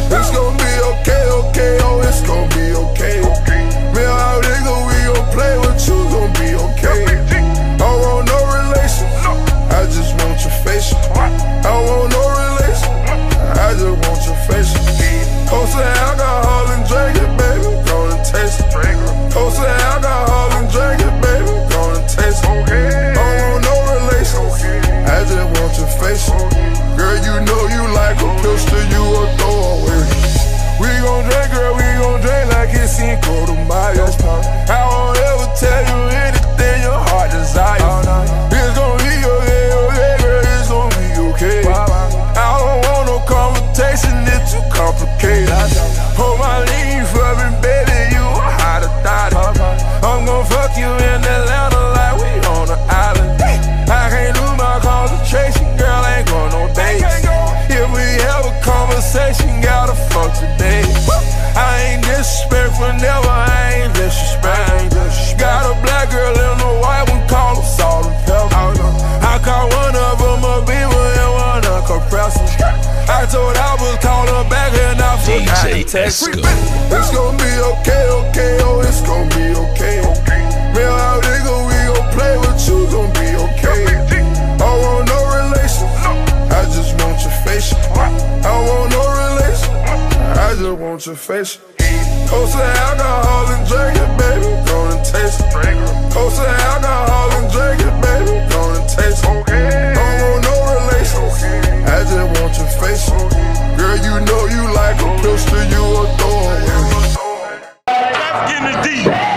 It's gon' be okay, okay, oh, it's gon' be okay. Me and how nigga, we gon' play with you, gon' be okay. I don't want no relation, I just want your face. I don't want no relation, I just want your face. Post the alcohol and drink it, baby, gonna taste it. Post the alcohol and drink it, baby, gonna taste it. I don't want no relation, I just want your face. Girl, you know you like a pistol, you a throwaway. We gon' drink, girl, we gon' drink like it's Cinco de Mayo. I won't ever tell you anything your heart desires. It's gon' be okay, okay, girl, it's gon' be okay. I don't want no confrontation, it's too complicated. Hold my lean for me, baby, you a hotter thotty. I'm gon' fuck you in Atlanta like we on the island. I can't lose my concentration, girl, ain't going no dates. If we have a conversation, gotta fuck today. I ain't disrespectful, never, I ain't disrespectful. Got a black girl and a white one, call them salt and pepper. I call one of them a beaver and one a compressor. I told I was call her back and I forgot to text her. It's gon' be okay, okay, oh, it's gon' be okay. Me and how nigga, we gon' play with you, gon' be okay. I don't want no relation, I just want your face. I don't want no relation, I just want your face. Post the alcohol and drink it, baby, gonna taste it. Post the alcohol and drink it, baby, gonna taste it. I don't want no relation, I just want your face. Girl, you know you like a pistol, you a throwaway. Let's get in the deep.